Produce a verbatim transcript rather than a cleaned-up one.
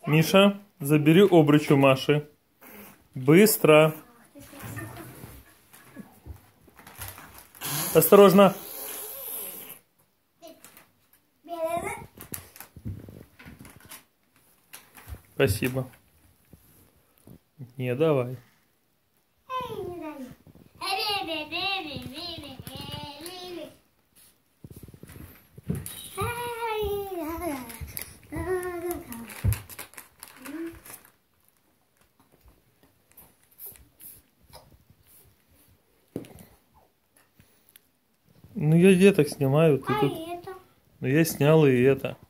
Миша, забери обруч у Маши. Быстро. Осторожно. Спасибо. Не, давай. Ну я деток снимаю, ты А тут. это? Ну я снял и это.